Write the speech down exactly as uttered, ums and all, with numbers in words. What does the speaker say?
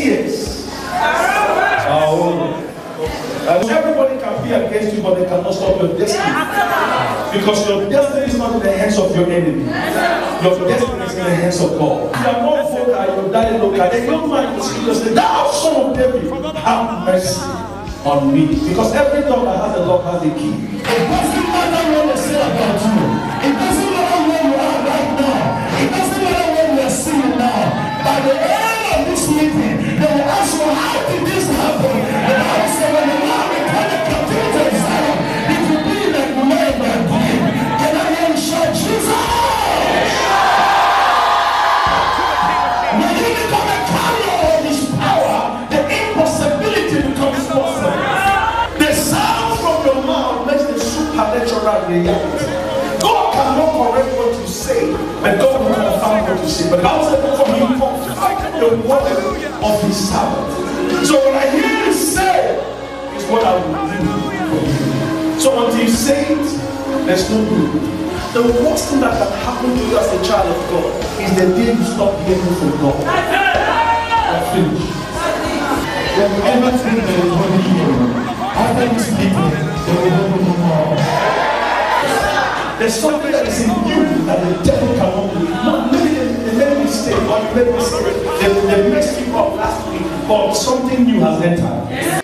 ears. Oh. And everybody can be against you, but they cannot stop your destiny. Because your destiny is not in the hands of your enemy. Your destiny is in the hands of God. You are not vocal, you die local. The young man was saying, thou son of David, have mercy on me. Because every door that has a lock has a key. It doesn't matter what they say about you. It doesn't matter where you are right now. It doesn't matter what you are seeing now. By the end of this meeting, they will ask you, how did this happen? And I will say, when the Lord returned the captivity of Zion, it will be like the way they are doing. And I hear you shout, Jesus! When you become a carrier of His power, the impossibility becomes possible. The sound from your mouth makes the supernatural reality. God cannot correct what you say, but God will confirm what you say. But the Bible says, for He confirmed the word of His servant. So when I hear you say, is what I will do. So until you say it, there's no good. The worst thing that can happen to you as a child of God is the day you stop hearing from God. You're finished. Whenever thing there is only you, after this meeting, there will be no more. There's something that is in you that the devil cannot do. Not maybe they, they made a mistake, or you made a mistake. They, they messed you up last week, but something new has entered.